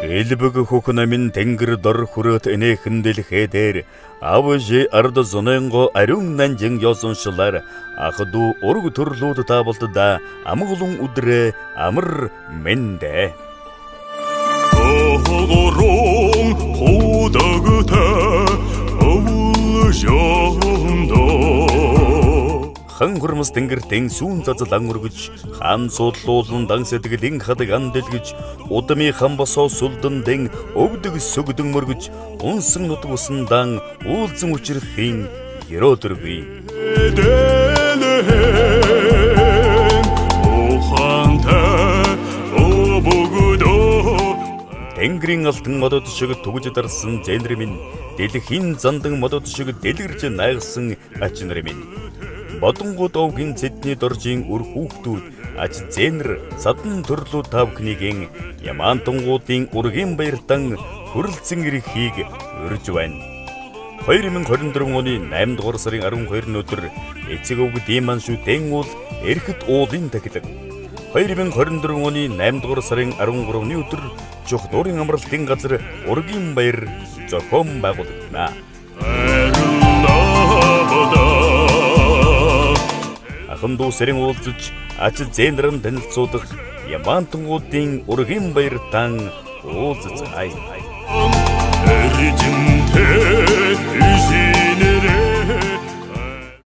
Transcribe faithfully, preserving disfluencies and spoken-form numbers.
Элбэг хөхнамин тэнгэр дор хүрët энэ хэндэлхээдэр авжи ард зоненго ариун нанжин ёсоншлар ахду ург төрлүүд таабалтда амглун үдрэ амар мэндэ огорон худагта авулжондо хан хурмас тэнгэртэн сүүн зазлан өргөж хаан суудлуулан дан сэтгэлийн хадаг андэлгэж удами хан босоо сүлдэн дэн өвдөг сүгдэн мөргөж унсан нут усндан уулзан учрахын ерөөдөргүй Тэнгэрийн алтан модод шиг түгж дарсан зэнэр минь дэлхийн зандан модод шиг дэлгэрж найгсан ач нар минь Бодонгууд овгийн цэдний доржийн үр хүүхдүүд ач зэнэр садан төрлүүд тавхныгийн ямаантангуудын ургийн баяртан хүрэлцэн ирэхийг урьж байна. хоёр мың двадцать четыре оны наймд дугаар сарын арван хоёрны өдөр эцэг өвгд ийм шүтэн уул эрхэд уулын тахилга. хоёр мың двадцать четыре оны наймд дугаар сарын арван гуравны өдөр жох нуурын амралтын газар ургийн баяр зохион байгуулагдана. Ахан дүү сэрэн уулзаж ач зэнэрэн танилцуулах ямаантангуудын ургийн баяртан уулзацгаая.